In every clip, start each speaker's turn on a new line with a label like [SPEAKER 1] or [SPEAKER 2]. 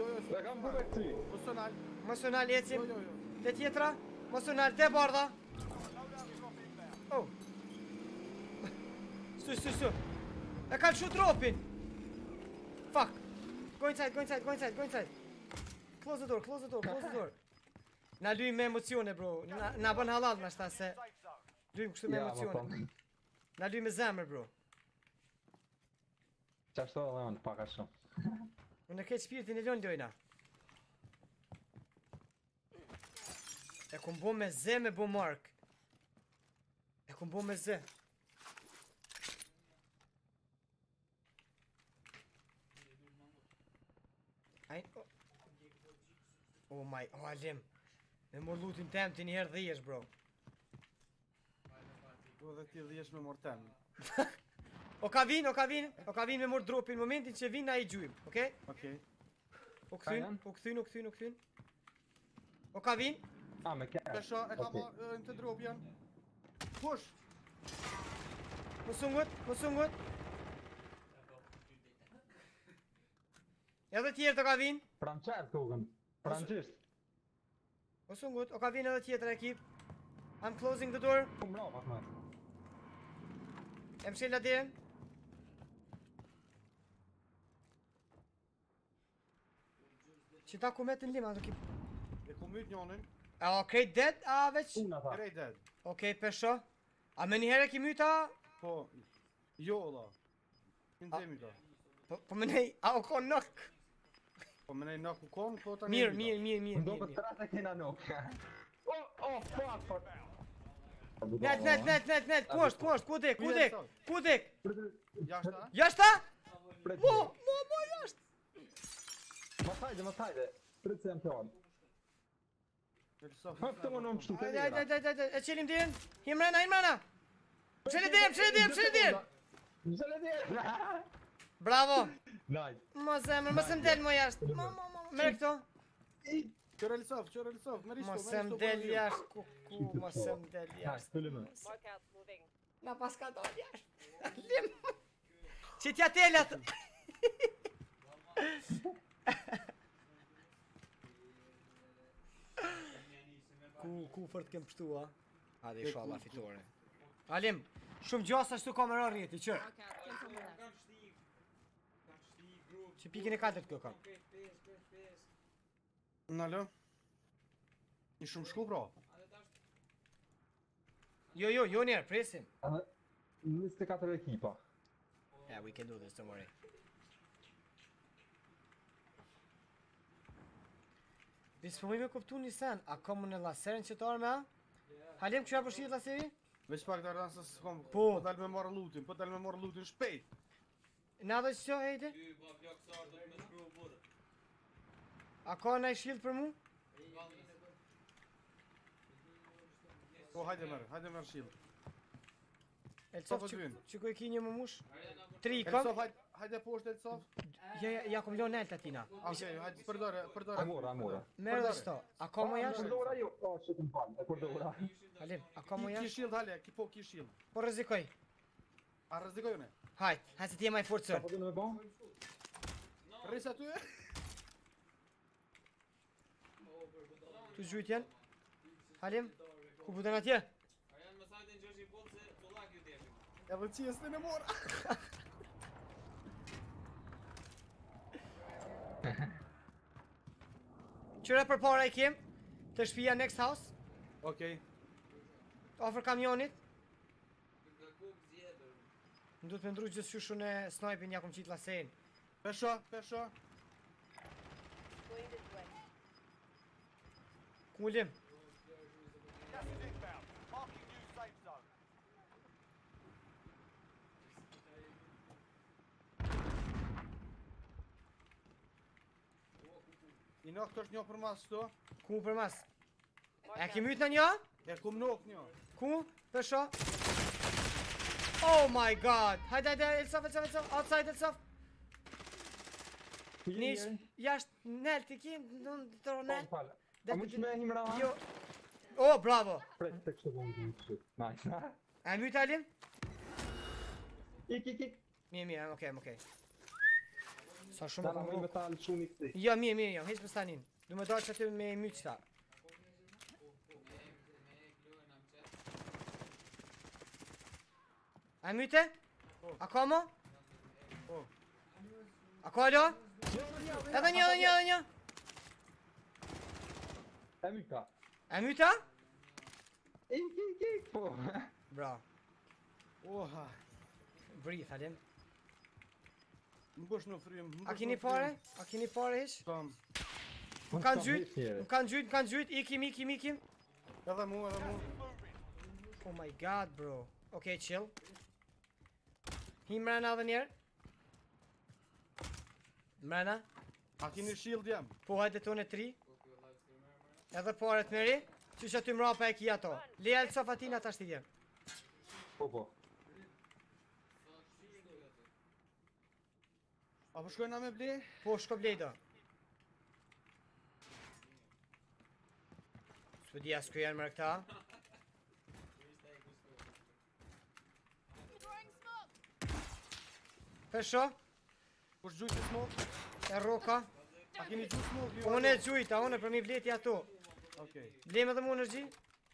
[SPEAKER 1] Jo,
[SPEAKER 2] Dhe kam bërë këti.
[SPEAKER 1] Mos u nal ecim. Te tjetra? Mos u nal te bardha. Oh. Stu. E kanë shoot dropin. Fuck. Go inside. Close the door. Na luim me emocione, bro. Na bën halal me shta se luim kështu me emocione. Na luim me zemër, bro.
[SPEAKER 2] Qashtu edhe unë paka shumë.
[SPEAKER 1] Unë e ke shpirtin e lon lojna. E kum bo me zë me bo mark. E kum bo me zë. Oh my, Alim. Me mor lutin tem ti njëherë dhijesh, bro.
[SPEAKER 3] Po dhe ti dhijesh me mor tem.
[SPEAKER 1] O ka vin me mor dropin në momentin që vin na I gjujm, okay?
[SPEAKER 3] Okej.
[SPEAKER 1] U kthyn. O ka vin?
[SPEAKER 2] Me kërë.
[SPEAKER 3] Pesha e ka marrë në të drop janë. Push!
[SPEAKER 1] Mos ungut. Edhe tjerë të ka vin.
[SPEAKER 2] Pranqer tukën. Pranqisht.
[SPEAKER 1] Mos ungut, o ka vin edhe tjetër ekip. I'm closing the door.
[SPEAKER 2] Kum rapa, me.
[SPEAKER 1] E mshela dirën. Qita ku metin lima të kip.
[SPEAKER 3] E ku myt njonin.
[SPEAKER 1] A okej dead? A veç?
[SPEAKER 2] Una tha.
[SPEAKER 3] Krej dead.
[SPEAKER 1] Okej, pesho. A me njëherë ki myta?
[SPEAKER 3] Po, jo la. Kënë myta.
[SPEAKER 1] Po me nej, a o kon nok?
[SPEAKER 3] Po me nej nuk u kon, po ta
[SPEAKER 1] Mirë.
[SPEAKER 2] Do për të kena nuk. Fuck.
[SPEAKER 1] Net, ku dek?
[SPEAKER 3] Jashta?
[SPEAKER 1] Jashta?
[SPEAKER 2] Pret.
[SPEAKER 1] Mo, jashtë.
[SPEAKER 2] Mos hajde. Pret se jam të onë. Këtë më në më pështu të
[SPEAKER 1] Hajde, e qelim dirën. Himrena. Qeli dirën. Bravo.
[SPEAKER 2] Nice.
[SPEAKER 1] Mos më del mo jashtë. Mere këto.
[SPEAKER 3] Qërë Elsov, më rishko.
[SPEAKER 1] Mos më del jashtë, mos më del jashtë.
[SPEAKER 2] Pëllë me.
[SPEAKER 1] Na pas ka dal jashtë. Lim. Që t'ja telat. Ku fort kem pështua? Hadi inshallah fitore. Alim, shumë gjasa ashtu kamera rrjeti, qër. Që pikin e 4 kjo kam.
[SPEAKER 3] Nalo. I shumë shku bro.
[SPEAKER 1] Jo njerë, presim.
[SPEAKER 2] 24 ekipa.
[SPEAKER 1] Yeah, we can do this, don't worry. Dispo me kuptu një sen, a kom në laserin që të arme, a? Halim, që ja përshirë laseri?
[SPEAKER 3] Veç pak të ardanë se s'kom,
[SPEAKER 1] Po
[SPEAKER 3] dal me marrë lutin, shpejt.
[SPEAKER 1] Në dhe që që hejti? A ka në i shield për mu?
[SPEAKER 3] Po, hajde merë shield.
[SPEAKER 1] Elcof, që ku e ki një më mush? 3 i
[SPEAKER 3] Elsov,
[SPEAKER 1] kam?
[SPEAKER 3] hajde poshtë Elsov.
[SPEAKER 1] Ja kom lon nelt atina.
[SPEAKER 3] Okej, hajde, përdore.
[SPEAKER 2] Amora.
[SPEAKER 1] Merë dhe shto, a ka më jashtë?
[SPEAKER 2] Përdora jo, që të më falë, e përdora.
[SPEAKER 1] Halim, a ka më
[SPEAKER 3] Ki
[SPEAKER 1] jashtë?
[SPEAKER 3] shield, hale, ki shield.
[SPEAKER 1] Po rëzikoj.
[SPEAKER 3] A rëzikoj une?
[SPEAKER 1] Hajt, se ti e maj forcër.
[SPEAKER 2] Po të në me bon?
[SPEAKER 3] Rris aty e?
[SPEAKER 1] Tu gjujt janë? Halim, ku buten atje?
[SPEAKER 3] E vëqjes të në mora.
[SPEAKER 1] Qëra për para I kem të shpia next house.
[SPEAKER 3] Okej.
[SPEAKER 1] Ofër kamionit. Më duhet me ndru gjithë shushu në snajpin, ja kom qitë lasen.
[SPEAKER 3] Pesha.
[SPEAKER 1] Ku lim?
[SPEAKER 3] I nok të është një për mas të.
[SPEAKER 1] Ku për mas? E ki myt në një?
[SPEAKER 3] E kum nok një.
[SPEAKER 1] Ku? Pesha? Oh my god! Hajde, Elsov, outside Elsov. Nish, jashtë nel të ki, në të ronel.
[SPEAKER 2] A më që me himra?
[SPEAKER 1] Jo. Oh, bravo!
[SPEAKER 2] Pret të kështë të bëndë të kështë. Nice.
[SPEAKER 1] E myt Alim?
[SPEAKER 2] Ik.
[SPEAKER 1] Mirë, okej. Sa shumë
[SPEAKER 2] Dana
[SPEAKER 1] kom
[SPEAKER 2] me
[SPEAKER 1] rrugë.
[SPEAKER 2] metal shumë i këti.
[SPEAKER 1] Ja, mirë, jam, heq më stanin. Du me dalë që aty me myqta. A myte? A ka mo?
[SPEAKER 3] Po.
[SPEAKER 1] A ka lo? Edhe një.
[SPEAKER 2] E myka.
[SPEAKER 1] A myta?
[SPEAKER 2] Ik, po.
[SPEAKER 1] Bra.
[SPEAKER 3] Oha.
[SPEAKER 1] Vri, falim.
[SPEAKER 3] Më bësh në frym.
[SPEAKER 1] A keni pare? A keni pare hiq?
[SPEAKER 3] Kam.
[SPEAKER 1] Më kanë gjyt, ikim.
[SPEAKER 3] Edhe mu.
[SPEAKER 1] Oh my god, bro. Okay, chill. Him mrena edhe njerë. Mrena.
[SPEAKER 3] A keni shield jam?
[SPEAKER 1] Po hajde tonë 3. Edhe paret meri. Qysh aty mrapa e ki ato. Leja lësa fatina ta shti djem.
[SPEAKER 2] Po.
[SPEAKER 3] Apo shkojna me ble?
[SPEAKER 1] Po shko blej do. Së pëdia s'ku janë mërë këta. Pesho.
[SPEAKER 3] Kush gjujt e smoke?
[SPEAKER 1] E roka.
[SPEAKER 3] A keni gjujt smoke? ju?
[SPEAKER 1] Unë e gjujta, unë për mi bleti ato.
[SPEAKER 3] Okej.
[SPEAKER 1] Blem edhe mu energji.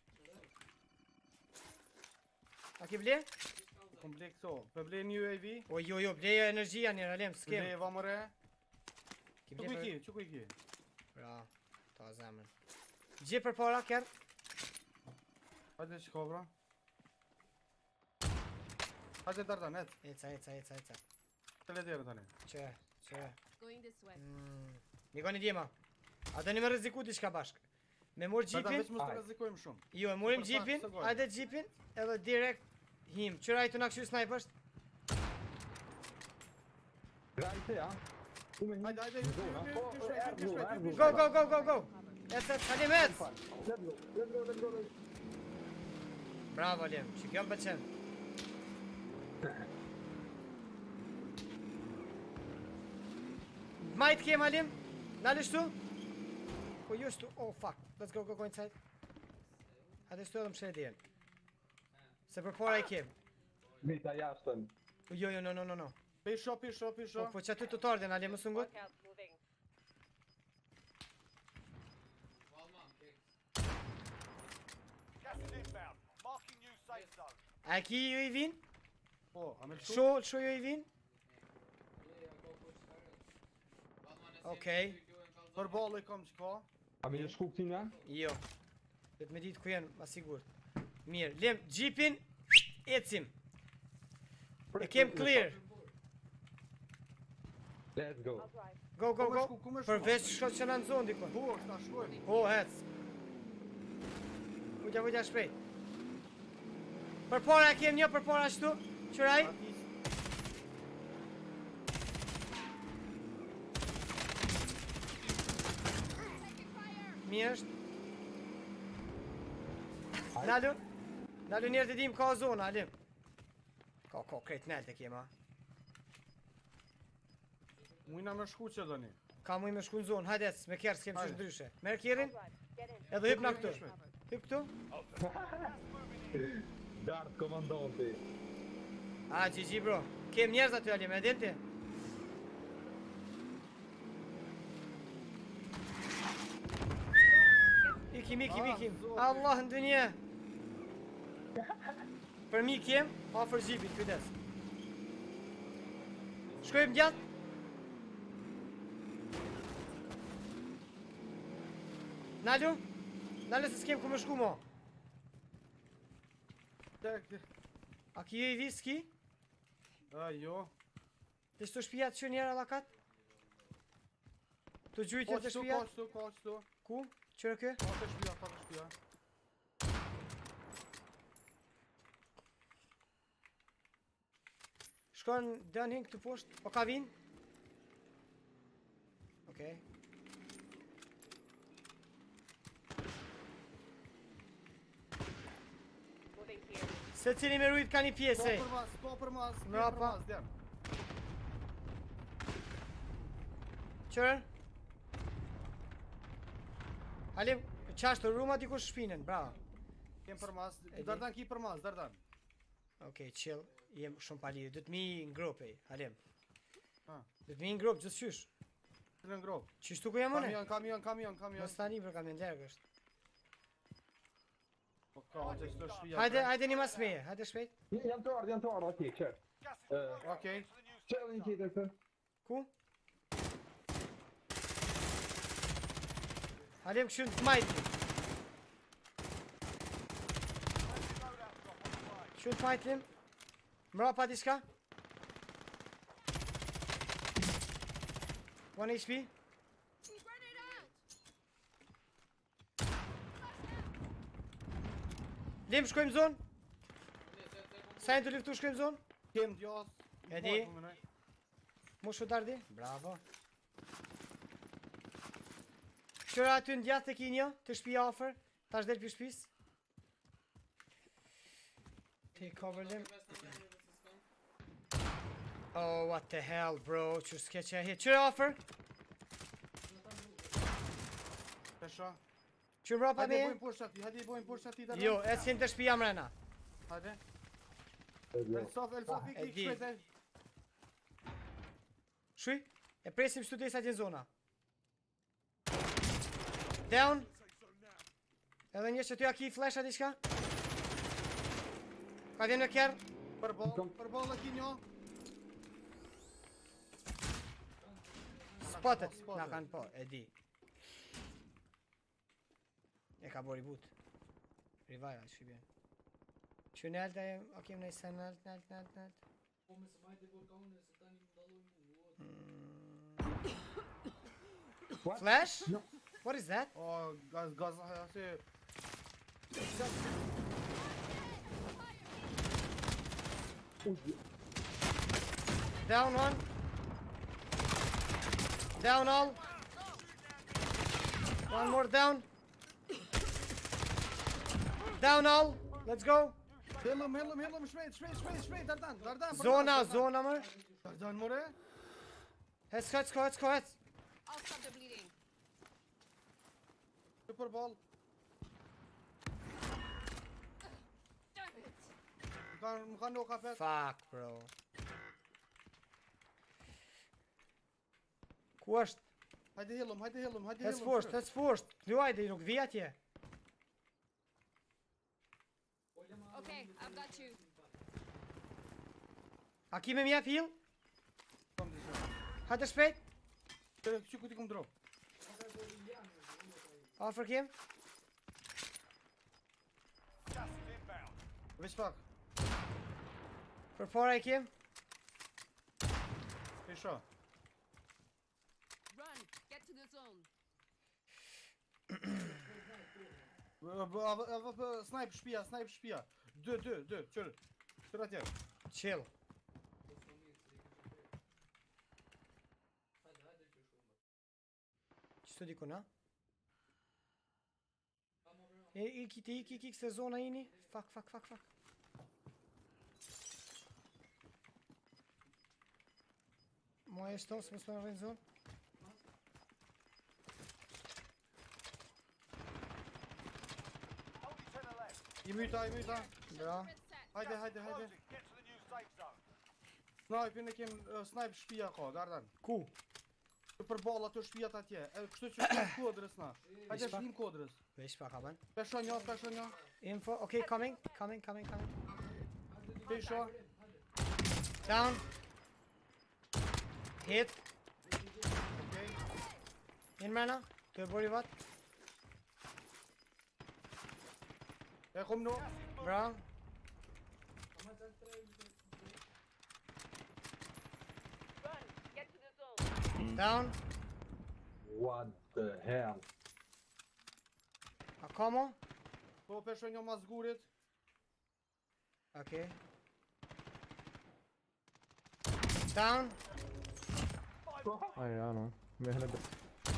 [SPEAKER 1] A ki ble?
[SPEAKER 3] Kom ble këto. Për ble një UAV.
[SPEAKER 1] O jo, bleja energjia njërë, alem,
[SPEAKER 3] Ble
[SPEAKER 1] s'kem.
[SPEAKER 3] vamore.
[SPEAKER 1] Ki
[SPEAKER 3] Çu
[SPEAKER 1] ble
[SPEAKER 3] ku i
[SPEAKER 1] për...
[SPEAKER 3] ki? Çu ku i ki?
[SPEAKER 1] Bra, ta zemrën. Gjë për para, kërë.
[SPEAKER 3] Hajde që kobra. Hajde dardan, et.
[SPEAKER 1] Eca.
[SPEAKER 3] Të le djerë tani.
[SPEAKER 1] Që.
[SPEAKER 4] Going this way.
[SPEAKER 1] Nikoni djema. A do një me rreziku diçka bashk. Me mor
[SPEAKER 3] Dardan
[SPEAKER 1] gjipin.
[SPEAKER 3] veç mos të rrezikojmë shumë.
[SPEAKER 1] Jo, e morim
[SPEAKER 3] Për
[SPEAKER 1] gjipin,
[SPEAKER 3] pak, së gojë.
[SPEAKER 1] hajde gjipin, edhe direkt him. Qëra i të na këshu snajpësht?
[SPEAKER 2] Grajte, ja.
[SPEAKER 3] Hajde,
[SPEAKER 1] Go! Ecet, halim ec!
[SPEAKER 2] Let's go.
[SPEAKER 1] Bravo, Alim, që kjo më pëqen. Majt kem, Alim? Nalë shtu? Po jo shtu, oh fuck, let's go inside. Hajde shtu edhe më shredjen. Se për para i kem.
[SPEAKER 2] Mita jashtën.
[SPEAKER 1] Jo, no.
[SPEAKER 3] Pisho.
[SPEAKER 1] Po që aty të tardin, Alim, më sungut?
[SPEAKER 4] Look out, moving.
[SPEAKER 5] Gas is inbound. Marking new safe zone.
[SPEAKER 1] A ki ju i vin?
[SPEAKER 3] Po, a me lështu?
[SPEAKER 1] Sho ju i vin? Okej.
[SPEAKER 3] Për balë i kam që ka.
[SPEAKER 2] A me një shku këti nga?
[SPEAKER 1] Jo. Vetë me ditë ku janë, ma sigur. Mirë, lem gjipin, ecim. E kem clear.
[SPEAKER 2] Let's go.
[SPEAKER 4] I'll drive.
[SPEAKER 1] Go.
[SPEAKER 3] Ku me shku?
[SPEAKER 1] Përveç shko që në zonë dikon.
[SPEAKER 3] Po, është ta shkojmë.
[SPEAKER 1] Po, hec. Vujtja shpejt. Për para e kem një, për para shtu. Qëraj. Mirë është. Nalu njerë të dim ka zona, Alim. Ka, krejt nalë të kema.
[SPEAKER 3] Mujna me shku që dhoni.
[SPEAKER 1] Ka muj me shku në zonë, hajde, me kjerë s'kem qështë ndryshe. Merë
[SPEAKER 4] I'll
[SPEAKER 1] kjerin,
[SPEAKER 4] drive. Get in.
[SPEAKER 1] edhe hyp na këtu. Hyp këtu.
[SPEAKER 2] Dart komandanti.
[SPEAKER 1] A, GG bro. Kem njerëz aty, Alim, e din ti? Ikim. Allah në dënje. Për mi kem, afër gjipit, kujdes. Shkojmë gjatë. Nalu se s'kem ku më shku mo. A ki ju i viski?
[SPEAKER 3] A, jo.
[SPEAKER 1] Të shtu shpijat që njerë alakat? Të gjujtje të shpijat?
[SPEAKER 3] Ka qëtu.
[SPEAKER 1] Ku? Qërë kë?
[SPEAKER 3] Ka të shpia.
[SPEAKER 1] Shkon dën hin këtu poshtë. O ka vin? Okej.
[SPEAKER 4] Moving here.
[SPEAKER 1] Se cili me rujt ka një pjesë.
[SPEAKER 3] Ko për mas.
[SPEAKER 1] Mrapa.
[SPEAKER 3] Djem.
[SPEAKER 1] Qërë? Alim, qashtë rruma dikush shpinën, bravo.
[SPEAKER 3] Kem për mas.
[SPEAKER 1] di.
[SPEAKER 3] Dardan ki për mas, dardan.
[SPEAKER 1] Okej, chill. Jem shumë palidhë. Du të mi në gropej, Alim. Dhe të vinë grup, gjithë qysh.
[SPEAKER 3] Në ngrop.
[SPEAKER 1] Qishtu ku jam unë?
[SPEAKER 3] Kamion.
[SPEAKER 1] Mos tani për kamion lërgë është.
[SPEAKER 3] Po ka, që s'to shtëpia.
[SPEAKER 1] Hajde një mas meje, hajde shpejt.
[SPEAKER 2] Janë të ardhë, okej, qërë.
[SPEAKER 5] Gas is closing
[SPEAKER 3] Okej.
[SPEAKER 5] into the new
[SPEAKER 2] Qërë dhe një tjetër këtë.
[SPEAKER 1] Ku? Halim këshun të majtë.
[SPEAKER 5] loadout drop on the way.
[SPEAKER 1] Këshun të majtë lim. Mra pa diska. 1 HP. Lim shkojmë zonë. Sa të liftu shkojmë zonë?
[SPEAKER 3] Kem djas.
[SPEAKER 1] E di. Moshu dardi. Bravo. Qëra aty në djathë të kinjo, të shpia ofër. Tash del për shpis. Take cover lim. Oh, what the hell, bro. Që s'ke që hit. Qëra ofër?
[SPEAKER 3] Pesha.
[SPEAKER 1] Që mra pa
[SPEAKER 3] Hajde
[SPEAKER 1] me?
[SPEAKER 3] bojmë poshtë ati,
[SPEAKER 1] Jo, e s'jen të shpia mrena.
[SPEAKER 3] Hajde.
[SPEAKER 2] Jo.
[SPEAKER 3] Elsof,
[SPEAKER 1] e
[SPEAKER 3] ik
[SPEAKER 1] di.
[SPEAKER 3] shpejt.
[SPEAKER 1] Shuj, e presim shtu të isa gjenë zona. Down. Edhe një që ty aki flasha diçka. Ka vjen në kjerë.
[SPEAKER 3] Për ball e kinjo.
[SPEAKER 1] Spotted. Na kanë po, e di. E ka bori but. Rivaja që bjen. Që në alta e, ok, më nëjse në alt.
[SPEAKER 2] What?
[SPEAKER 1] Flash?
[SPEAKER 2] No.
[SPEAKER 1] What is that?
[SPEAKER 3] O, gaz, asi.
[SPEAKER 1] Down one. Down all. One more down. Down all. Let's go.
[SPEAKER 3] Hillëm, shpejt, dardan.
[SPEAKER 1] Zona mër.
[SPEAKER 3] Dardan, more.
[SPEAKER 1] Het's.
[SPEAKER 4] I'll stop the bleeding.
[SPEAKER 3] Për ball.
[SPEAKER 4] Damn it.
[SPEAKER 3] Më kanë nuk kafet.
[SPEAKER 1] Fuck, bro. Ku është?
[SPEAKER 3] Hajde hillëm.
[SPEAKER 1] Het's forced. Luajde, nuk vi atje.
[SPEAKER 4] Okay, I've got you.
[SPEAKER 1] A ki me mjep heal?
[SPEAKER 3] Kom të shumë.
[SPEAKER 1] Hajde shpejt.
[SPEAKER 3] Që ku ti kom drop.
[SPEAKER 1] Offer kim.
[SPEAKER 5] Gas is inbound.
[SPEAKER 3] Veç pak.
[SPEAKER 1] Për para i kim.
[SPEAKER 3] Pesha.
[SPEAKER 4] Run. Get to the zone.
[SPEAKER 3] Snipe shpia. Dë, qërë. Qërë atje.
[SPEAKER 1] Chill. Qështu diku na? Ik se zona ini. Fuck. Moja e shtonë, s'më s'më rrinë zonë.
[SPEAKER 5] Only to the left.
[SPEAKER 3] I myta.
[SPEAKER 1] Bra.
[SPEAKER 4] Red set.
[SPEAKER 3] Hajde.
[SPEAKER 5] Closing. Get to the new safe zone.
[SPEAKER 3] Snipe-in e kem snipe shpia ka, dardan.
[SPEAKER 1] Ku?
[SPEAKER 3] Për ball ato shpijat atje. Kështu që shpijat kodrës na. Hajde
[SPEAKER 1] Veç pak.
[SPEAKER 3] shlim kodrës.
[SPEAKER 1] Veç pak aban.
[SPEAKER 3] Pesha një.
[SPEAKER 1] Info, okay, coming.
[SPEAKER 3] Pesha.
[SPEAKER 1] Down. Hit.
[SPEAKER 3] Okej.
[SPEAKER 1] In mrena. Të e bori vat.
[SPEAKER 3] E kom no.
[SPEAKER 1] Bra.
[SPEAKER 4] Run. Get to the zone.
[SPEAKER 1] Down.
[SPEAKER 2] What the hell?
[SPEAKER 1] A komo?
[SPEAKER 3] Po pesha një mas gurit.
[SPEAKER 1] Okay. Down.
[SPEAKER 2] Ai, ano. Me hënë bë.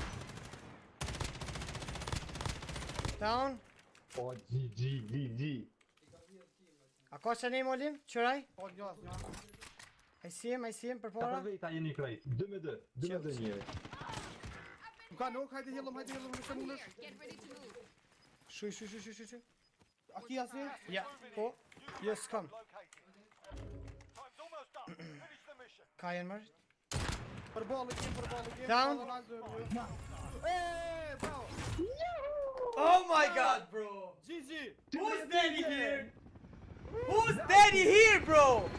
[SPEAKER 1] Down.
[SPEAKER 2] O, GG.
[SPEAKER 1] A ka që ne molim? Qëraj?
[SPEAKER 3] Po një.
[SPEAKER 1] I see him për
[SPEAKER 2] Ta
[SPEAKER 1] para.
[SPEAKER 2] përvej jeni krejt. 2-2. 2-2 njëri.
[SPEAKER 3] Më ka nuk, hajde hillëm, nëse mundesh.
[SPEAKER 4] Get ready to move.
[SPEAKER 1] Shuj.
[SPEAKER 3] Aki asi?
[SPEAKER 1] Ja, po. Yes, kom.
[SPEAKER 5] Located. Time's almost up. Finish the mission.
[SPEAKER 1] Ka jenë mërë.
[SPEAKER 3] Förbola game.
[SPEAKER 1] Down.
[SPEAKER 3] Hey, bravo.
[SPEAKER 1] Oh my god, bro!
[SPEAKER 3] GG.
[SPEAKER 1] Who's daddy here? Who's daddy here, bro?